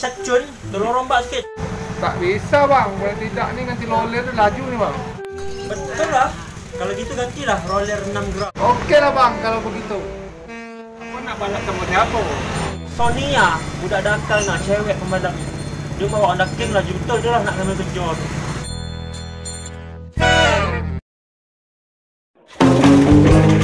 bisa cun, tolong rombak sikit. Tak bisa bang, kalau tidak ni ganti roller tu laju ni bang. Betul lah. Kalau gitu gantilah roller 6 gram. Okey lah bang kalau begitu. Apa nak balap sama siapa? Sonia, budak dakal nak cewek pembalap. Dia bawa anda king laju betul je lah nak kena kejar tu.